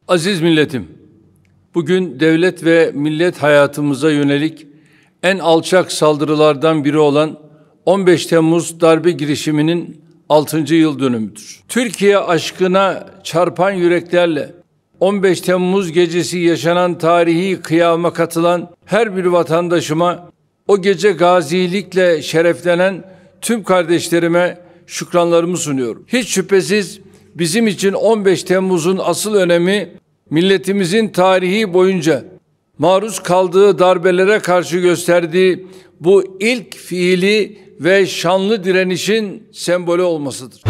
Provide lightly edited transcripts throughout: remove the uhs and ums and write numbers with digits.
Aziz milletim, bugün devlet ve millet hayatımıza yönelik en alçak saldırılardan biri olan 15 Temmuz darbe girişiminin 6. yıl dönümüdür. Türkiye aşkına çarpan yüreklerle 15 Temmuz gecesi yaşanan tarihi kıyama katılan her bir vatandaşıma, o gece gazilikle şereflenen tüm kardeşlerime şükranlarımı sunuyorum. Hiç şüphesiz bizim için 15 Temmuz'un asıl önemi, milletimizin tarihi boyunca maruz kaldığı darbelere karşı gösterdiği bu ilk fiili ve şanlı direnişin sembolü olmasıdır.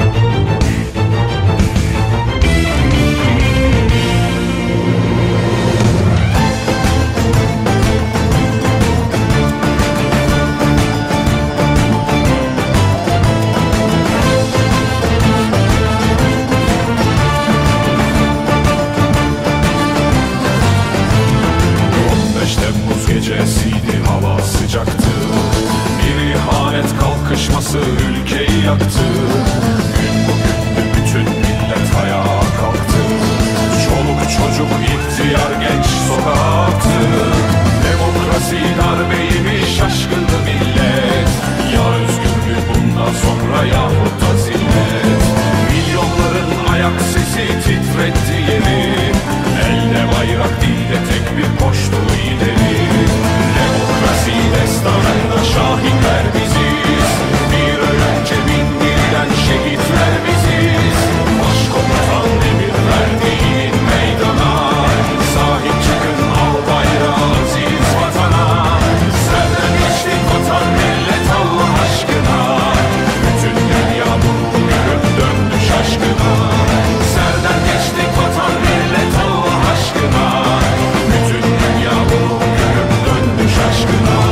Gecesiydi, hava sıcaktı. Bir ihanet kalkışması ülkeyi yaktı. Gün bugündü, bütün millet ayağa kalktı. Çoluk çocuk, ihtiyar, genç sokaktı. Demokrasi darbeyi bir şaşkındı millet. Ya özgür mü bundan sonra yahut da zillet? Milyonların ayak sesi titretti yeri. Elde bayrak, dilde tek bir koştu ileri. Demokrasi destanında şahitler biziz. Bir önce bin birden şehitler biziz. Başkomutan emir verdi in meydana. Sahip çıkın, al bayrağı aziz vatana. Serden geçtik vatan millet Allah aşkına. Bütün dünya bunu görüp döndü şaşkına. Serden geçtik vatan millet Allah aşkına. Bütün dünya bunu görüp döndü şaşkına.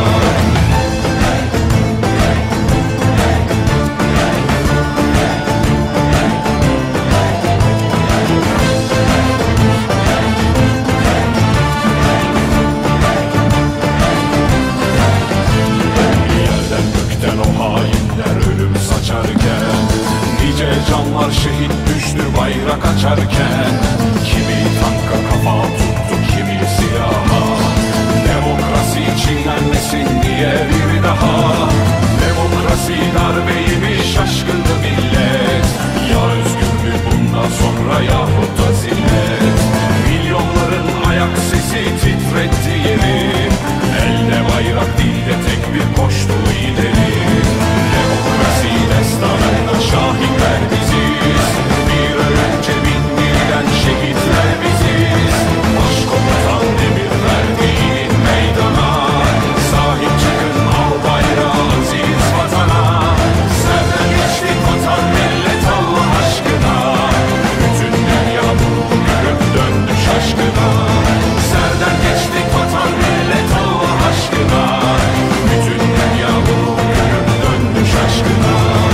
Yerden gökten o hainler ölüm saçarken, nice canlar şehit düştü bayrak açarken. Kimi tanka kafa tuttu, kimi silaha. Demokrasi çiğnenmesin diye bir daha. Demokrasi darbeyi bir şaşkındı millet. Ya özgür mü bundan sonra yahut da zillet? Milyonların ayak sesi titretti yeri. Elde bayrak, dilde tek bir koştu ileri. Demokrasi destanında şahitler biziz. Bir önce bin birden şehitler biziz. Başkomutan emir verdi in meydana. Sahip çıkın, al bayrağı aziz vatana. Serden geçtik vatan millet Allah aşkına. Bütün dünya bunu görüp döndü şaşkına. Serden geçtik vatan millet Allah aşkına. Bütün dünya bunu görüp döndü şaşkına.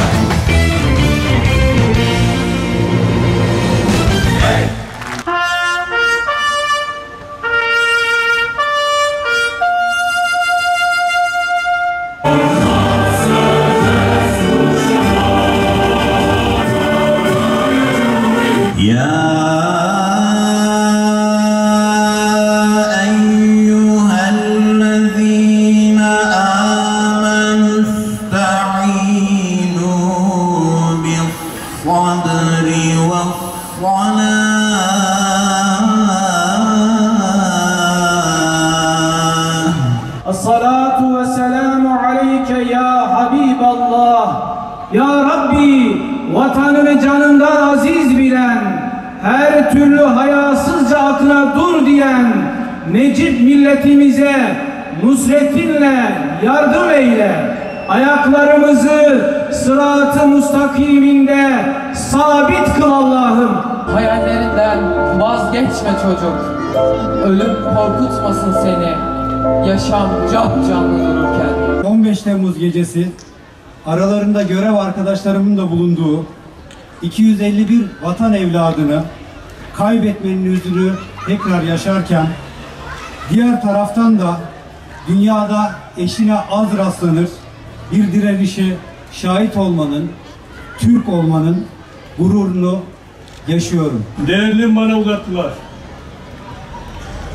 Esselatu ve selamu aleyke ya Habiballah. Ya Rabbi, vatanı ve canından aziz bilen, her türlü hayasızca aklına dur diyen Necip milletimize nusretinle yardım eyle. Ayaklarımızı sırat-ı mustakiminde sabit kıl Allah'ım. Hayallerinden vazgeçme çocuk. Ölüm korkutmasın seni. Yaşam canlı dururken. 15 Temmuz gecesi aralarında görev arkadaşlarımın da bulunduğu 251 vatan evladını kaybetmenin üzünü tekrar yaşarken, diğer taraftan da dünyada eşine az rastlanır bir direnişe şahit olmanın, Türk olmanın gururunu yaşıyorum. Değerli Manavgatlılar,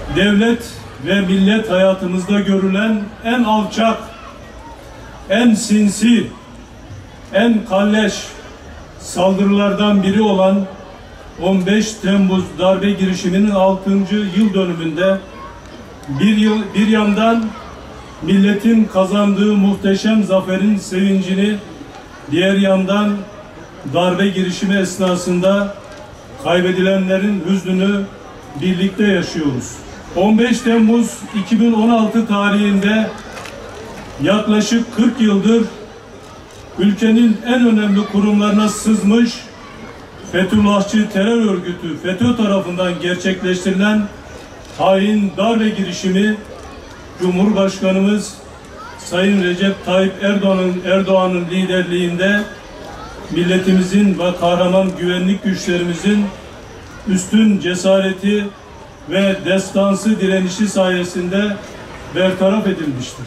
devlet ve millet hayatımızda görülen en alçak, en sinsi, en kalleş saldırılardan biri olan 15 Temmuz darbe girişiminin 6. yıl dönümünde bir yandan milletin kazandığı muhteşem zaferin sevincini, diğer yandan darbe girişimi esnasında kaybedilenlerin hüznünü birlikte yaşıyoruz. 15 Temmuz 2016 tarihinde yaklaşık 40 yıldır ülkenin en önemli kurumlarına sızmış Fethullahçı terör örgütü FETÖ tarafından gerçekleştirilen hain darbe girişimi Cumhurbaşkanımız Sayın Recep Tayyip Erdoğan'ın liderliğinde milletimizin ve kahraman güvenlik güçlerimizin üstün cesareti ve destansı direnişi sayesinde bertaraf edilmiştir.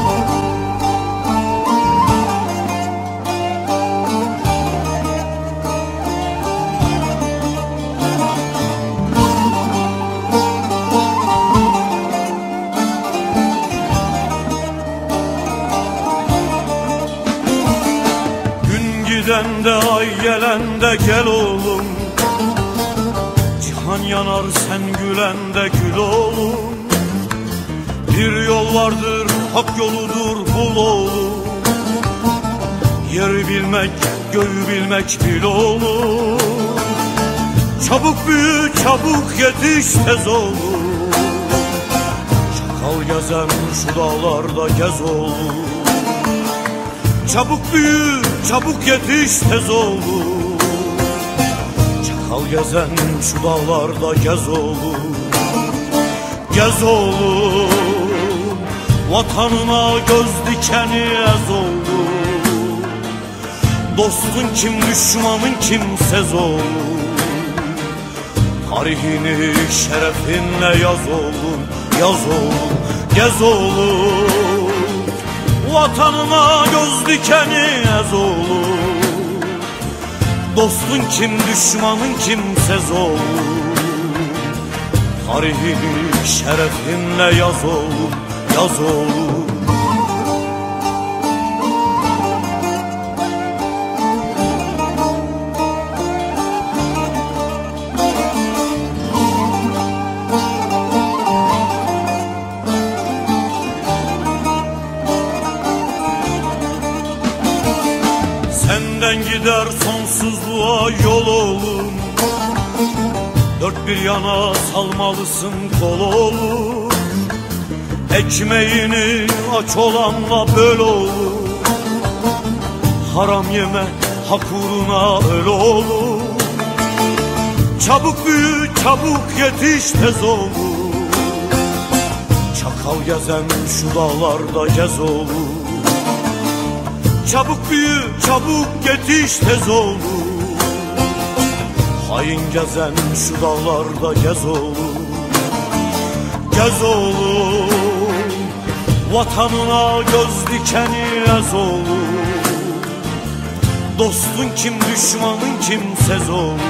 Giden de ay gelen de gel oğlum, cihan yanar sen gülen de gül oğlum. Bir yol vardır hak yoludur bul oğlum, yeri bilmek göğü bilmek bil oğlum. Çabuk büyü çabuk yetiş tez oğlum, çakal gezen şu dağlarda gez oğlum. Çabuk büyü, çabuk yetiş tez oğlum, çakal gezen şu dağlarda gez oğlum. Gez oğlum, vatanına göz dikeni ez oğlum. Dostun kim, düşmanın kim sez oğlum. Tarihini şerefinle yaz oğlum, yaz oğlum. Gez oğlum, vatanına göz dikeni ez oğlum. Dostun kim, düşmanın kimsez oğlum. Tarihini şerefinle yaz oğlum, yaz oğlum. Senden gider sonsuzluğa yol oğlum, dört bir yana salmalısın kol oğlum. Ekmeğini aç olanla böl oğlum, haram yeme hak uğruna öl oğlum. Çabuk büyü çabuk yetiş tez oğlum, çakal gezen şu dağlarda gez oğlum. Çabuk büyü çabuk yetiş tez oğlum, hain gezen şu dağlarda gez oğlum. Gez oğlum, vatanına göz dikeni ez oğlum. Dostun kim, düşmanın kimsez oğlum.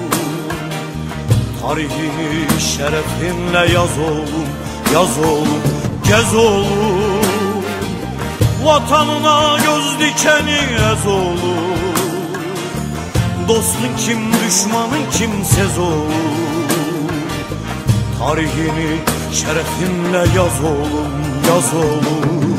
Tarihini şerefinle yaz oğlum, yaz oğlum. Gez oğlum, vatanına göz dikeni ez oğlum. Dostun kim, düşmanın kimsez oğlum. Tarihini şerefinle yaz oğlum, yaz oğlum.